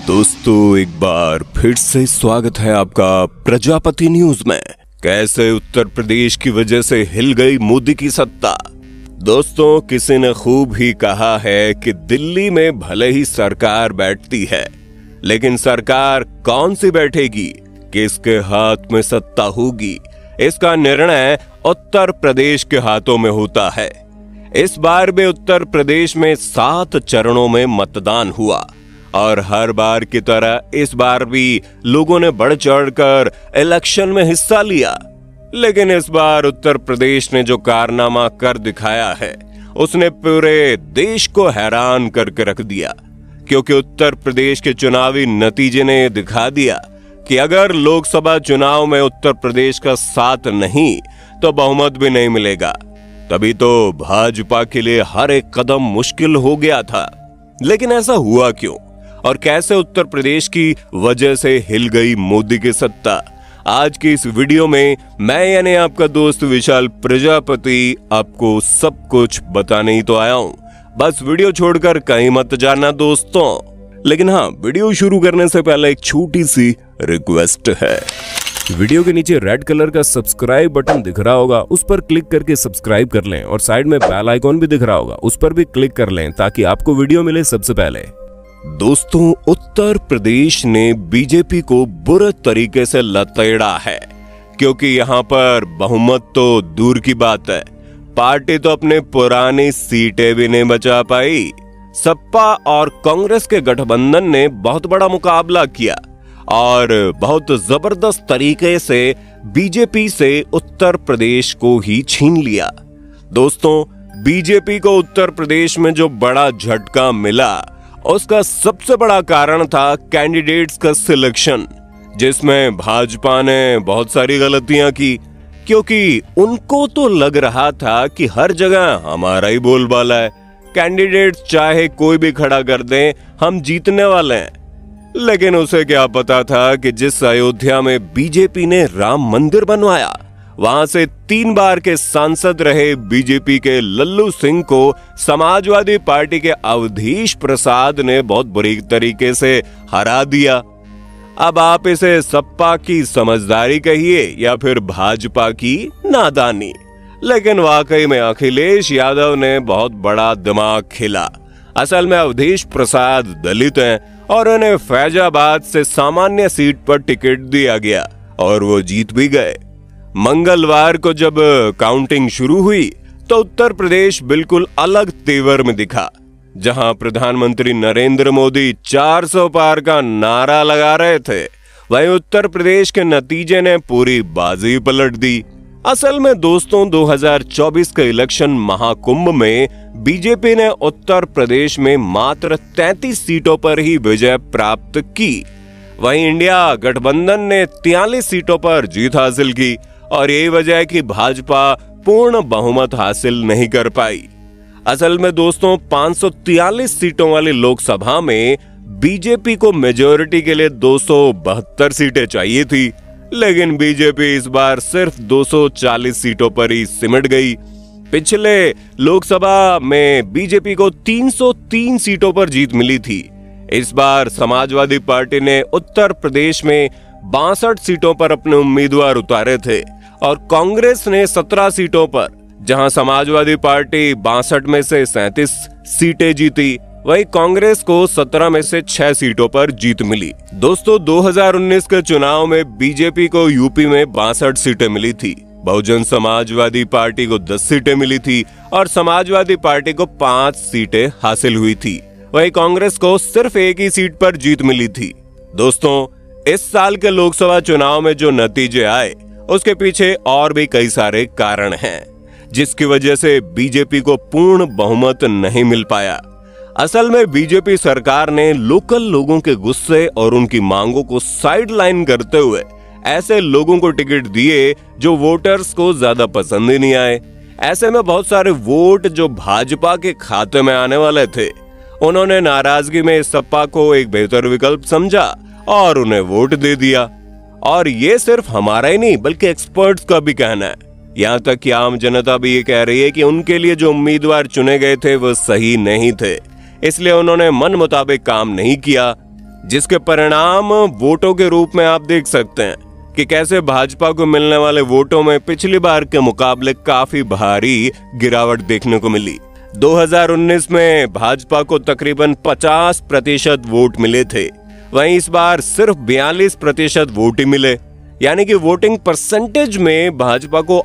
दोस्तों, एक बार फिर से स्वागत है आपका प्रजापति न्यूज में। कैसे उत्तर प्रदेश की वजह से हिल गई मोदी की सत्ता। दोस्तों, किसी ने खूब ही कहा है कि दिल्ली में भले ही सरकार बैठती है, लेकिन सरकार कौन सी बैठेगी, किसके हाथ में सत्ता होगी, इसका निर्णय उत्तर प्रदेश के हाथों में होता है। इस बार भी उत्तर प्रदेश में 7 चरणों में मतदान हुआ और हर बार की तरह इस बार भी लोगों ने बढ़ चढ़कर इलेक्शन में हिस्सा लिया। लेकिन इस बार उत्तर प्रदेश ने जो कारनामा कर दिखाया है, उसने पूरे देश को हैरान करके रख दिया, क्योंकि उत्तर प्रदेश के चुनावी नतीजे ने दिखा दिया कि अगर लोकसभा चुनाव में उत्तर प्रदेश का साथ नहीं तो बहुमत भी नहीं मिलेगा। तभी तो भाजपा के लिए हर एक कदम मुश्किल हो गया था। लेकिन ऐसा हुआ क्यों और कैसे उत्तर प्रदेश की वजह से हिल गई मोदी की सत्ता, आज की इस वीडियो में मैं यानी आपका दोस्त विशाल प्रजापति आपको सब कुछ बताने ही तो आया हूं। बस वीडियो छोड़कर कहीं मत जाना दोस्तों। लेकिन हाँ, वीडियो शुरू करने से पहले एक छोटी सी रिक्वेस्ट है। वीडियो के नीचे रेड कलर का सब्सक्राइब बटन दिख रहा होगा, उस पर क्लिक करके सब्सक्राइब कर लें और साइड में बेल आइकॉन भी दिख रहा होगा, उस पर भी क्लिक कर लें ताकि आपको वीडियो मिले सबसे पहले। दोस्तों, उत्तर प्रदेश ने बीजेपी को बुरे तरीके से लतेड़ा है, क्योंकि यहाँ पर बहुमत तो दूर की बात है, पार्टी तो अपने पुरानी सीटें भी नहीं बचा पाई। सपा और कांग्रेस के गठबंधन ने बहुत बड़ा मुकाबला किया और बहुत जबरदस्त तरीके से बीजेपी से उत्तर प्रदेश को ही छीन लिया। दोस्तों, बीजेपी को उत्तर प्रदेश में जो बड़ा झटका मिला, उसका सबसे बड़ा कारण था कैंडिडेट्स का सिलेक्शन, जिसमें भाजपा ने बहुत सारी गलतियां की, क्योंकि उनको तो लग रहा था कि हर जगह हमारा ही बोलबाला है, कैंडिडेट्स चाहे कोई भी खड़ा कर दें, हम जीतने वाले हैं। लेकिन उसे क्या पता था कि जिस अयोध्या में बीजेपी ने राम मंदिर बनवाया, वहां से 3 बार के सांसद रहे बीजेपी के लल्लू सिंह को समाजवादी पार्टी के अवधेश प्रसाद ने बहुत बुरी तरीके से हरा दिया। अब आप इसे सपा की समझदारी कहिए या फिर भाजपा की नादानी, लेकिन वाकई में अखिलेश यादव ने बहुत बड़ा दिमाग खेला। असल में अवधेश प्रसाद दलित हैं और उन्हें फैजाबाद से सामान्य सीट पर टिकट दिया गया और वो जीत भी गए। मंगलवार को जब काउंटिंग शुरू हुई तो उत्तर प्रदेश बिल्कुल अलग तेवर में दिखा, जहां प्रधानमंत्री नरेंद्र मोदी 400 पार का नारा लगा रहे थे, वहीं उत्तर प्रदेश के नतीजे ने पूरी बाजी पलट दी। असल में दोस्तों, 2024 के इलेक्शन महाकुंभ में बीजेपी ने उत्तर प्रदेश में मात्र 33 सीटों पर ही विजय प्राप्त की। वहीं इंडिया गठबंधन ने 43 सीटों पर जीत हासिल की और यही वजह है कि भाजपा पूर्ण बहुमत हासिल नहीं कर पाई। असल में दोस्तों, 543 सीटों वाली लोकसभा में बीजेपी को मेजॉरिटी के लिए 272 सीटें चाहिए थी, लेकिन बीजेपी इस बार सिर्फ 240 सीटों पर ही सिमट गई। पिछले लोकसभा में बीजेपी को 303 सीटों पर जीत मिली थी। इस बार समाजवादी पार्टी ने उत्तर प्रदेश में 62 सीटों पर अपने उम्मीदवार उतारे थे और कांग्रेस ने 17 सीटों पर, जहां समाजवादी पार्टी 62 में से 37 सीटें जीती, वहीं कांग्रेस को 17 में से 6 सीटों पर जीत मिली। दोस्तों, 2019 के चुनाव में बीजेपी को यूपी में 62 सीटें मिली थी, बहुजन समाजवादी पार्टी को 10 सीटें मिली थी और समाजवादी पार्टी को 5 सीटें हासिल हुई थी, वहीं कांग्रेस को सिर्फ 1 ही सीट पर जीत मिली थी। दोस्तों, इस साल के लोकसभा चुनाव में जो नतीजे आए, उसके पीछे और भी कई सारे कारण हैं, जिसकी वजह से बीजेपी को पूर्ण बहुमत नहीं मिल पाया। असल में बीजेपी सरकार ने लोकल लोगों के गुस्से और उनकी मांगों को साइडलाइन करते हुए ऐसे लोगों को टिकट दिए जो वोटर्स को ज्यादा पसंद ही नहीं आए। ऐसे में बहुत सारे वोट जो भाजपा के खाते में आने वाले थे, उन्होंने नाराजगी में सपा को एक बेहतर विकल्प समझा और उन्हें वोट दे दिया। और ये सिर्फ हमारा ही नहीं बल्कि एक्सपर्ट्स का भी कहना है। यहाँ तक कि आम जनता भी ये कह रही है कि उनके लिए जो उम्मीदवार चुने गए थे वो सही नहीं थे, इसलिए उन्होंने मन मुताबिक काम नहीं किया। जिसके परिणाम वोटों के रूप में आप देख सकते हैं कि कैसे भाजपा को मिलने वाले वोटों में पिछली बार के मुकाबले काफी भारी गिरावट देखने को मिली। 2019 में भाजपा को तकरीबन 50% वोट मिले थे, वहीं इस बार सिर्फ 42% वोट ही मिले, यानी कि वोटिंग परसेंटेज में भाजपा को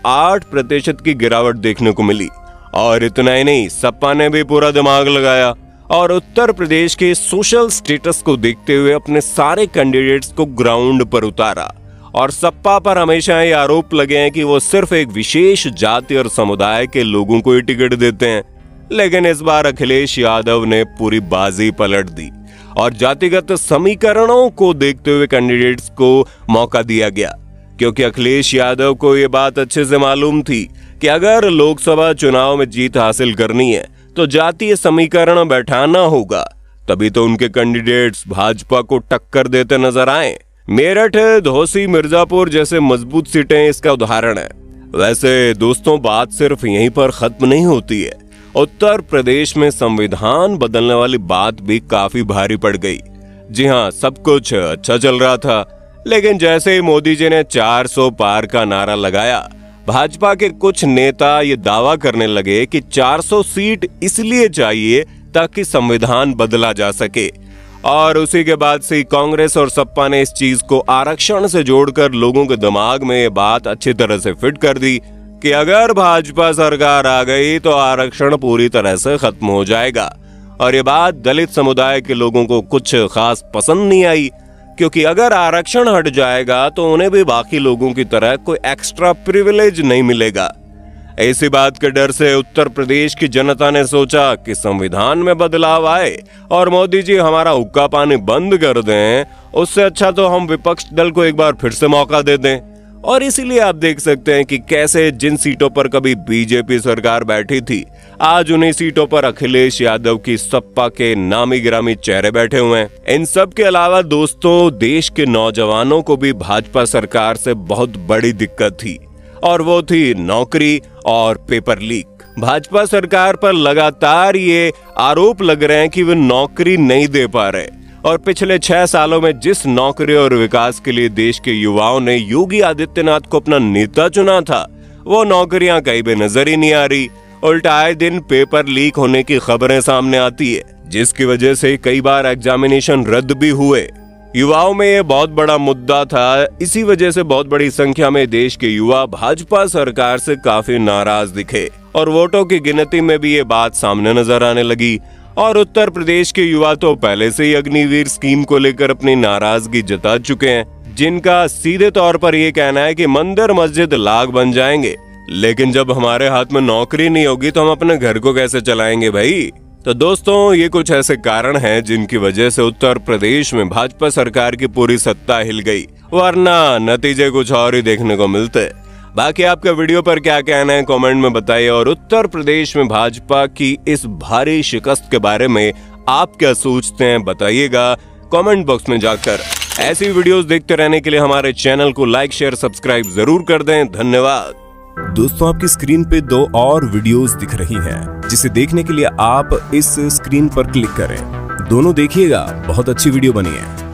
8% की गिरावट देखने को मिली। और इतना ही नहीं, सपा ने भी पूरा दिमाग लगाया और उत्तर प्रदेश के सोशल स्टेटस को देखते हुए अपने सारे कैंडिडेट्स को ग्राउंड पर उतारा। और सपा पर हमेशा ये आरोप लगे हैं कि वो सिर्फ एक विशेष जाति और समुदाय के लोगों को ही टिकट देते हैं, लेकिन इस बार अखिलेश यादव ने पूरी बाजी पलट दी और जातिगत समीकरणों को देखते हुए कैंडिडेट्स को मौका दिया गया, क्योंकि अखिलेश यादव को ये बात अच्छे से मालूम थी कि अगर लोकसभा चुनाव में जीत हासिल करनी है तो जातीय समीकरण बैठाना होगा, तभी तो उनके कैंडिडेट्स भाजपा को टक्कर देते नजर आए। मेरठ, धौसी, मिर्जापुर जैसे मजबूत सीटें इसका उदाहरण है। वैसे दोस्तों, बात सिर्फ यहीं पर खत्म नहीं होती है। उत्तर प्रदेश में संविधान बदलने वाली बात भी काफी भारी पड़ गई। जी हाँ, सब कुछ अच्छा चल रहा था, लेकिन जैसे ही मोदी जी ने 400 पार का नारा लगाया, भाजपा के कुछ नेता ये दावा करने लगे कि 400 सीट इसलिए चाहिए ताकि संविधान बदला जा सके। और उसी के बाद से कांग्रेस और सपा ने इस चीज को आरक्षण से जोड़कर लोगों के दिमाग में ये बात अच्छी तरह से फिट कर दी कि अगर भाजपा सरकार आ गई तो आरक्षण पूरी तरह से खत्म हो जाएगा। और ये बात दलित समुदाय के लोगों को कुछ खास पसंद नहीं आई, क्योंकि अगर आरक्षण हट जाएगा तो उन्हें भी बाकी लोगों की तरह कोई एक्स्ट्रा प्रिविलेज नहीं मिलेगा। ऐसी बात के डर से उत्तर प्रदेश की जनता ने सोचा कि संविधान में बदलाव आए और मोदी जी हमारा हुक्का पानी बंद कर दें, उससे अच्छा तो हम विपक्ष दल को एक बार फिर से मौका दे दें। और इसीलिए आप देख सकते हैं कि कैसे जिन सीटों पर कभी बीजेपी सरकार बैठी थी, आज उन्हीं सीटों पर अखिलेश यादव की सपा के नामी गिरामी चेहरे बैठे हुए हैं। इन सब के अलावा दोस्तों, देश के नौजवानों को भी भाजपा सरकार से बहुत बड़ी दिक्कत थी, और वो थी नौकरी और पेपर लीक। भाजपा सरकार पर लगातार ये आरोप लग रहे हैं कि वो नौकरी नहीं दे पा रहे, और पिछले 6 सालों में जिस नौकरी और विकास के लिए देश के युवाओं ने योगी आदित्यनाथ को अपना नेता चुना था, वो नौकरियां कहीं भी नजर ही नहीं आ रही। उल्टा आए दिन पेपर लीक होने की खबरें सामने आती है, जिसकी वजह से कई बार एग्जामिनेशन रद्द भी हुए। युवाओं में ये बहुत बड़ा मुद्दा था। इसी वजह से बहुत बड़ी संख्या में देश के युवा भाजपा सरकार से काफी नाराज दिखे, और वोटों की गिनती में भी ये बात सामने नजर आने लगी। और उत्तर प्रदेश के युवा तो पहले से ही अग्निवीर स्कीम को लेकर अपनी नाराजगी जता चुके हैं, जिनका सीधे तौर पर ये कहना है कि मंदिर मस्जिद लाख बन जाएंगे, लेकिन जब हमारे हाथ में नौकरी नहीं होगी तो हम अपने घर को कैसे चलाएंगे भाई। तो दोस्तों, ये कुछ ऐसे कारण हैं जिनकी वजह से उत्तर प्रदेश में भाजपा सरकार की पूरी सत्ता हिल गई, वरना नतीजे कुछ और ही देखने को मिलते। बाकी आपका वीडियो पर क्या कहना है कमेंट में बताइए, और उत्तर प्रदेश में भाजपा की इस भारी शिकस्त के बारे में आप क्या सोचते हैं बताइएगा कमेंट बॉक्स में जाकर। ऐसी वीडियोस देखते रहने के लिए हमारे चैनल को लाइक, शेयर, सब्सक्राइब जरूर कर दें। धन्यवाद। दोस्तों, आपकी स्क्रीन पे 2 और वीडियोस दिख रही हैं, जिसे देखने के लिए आप इस स्क्रीन पर क्लिक करें। दोनों देखिएगा, बहुत अच्छी वीडियो बनी है।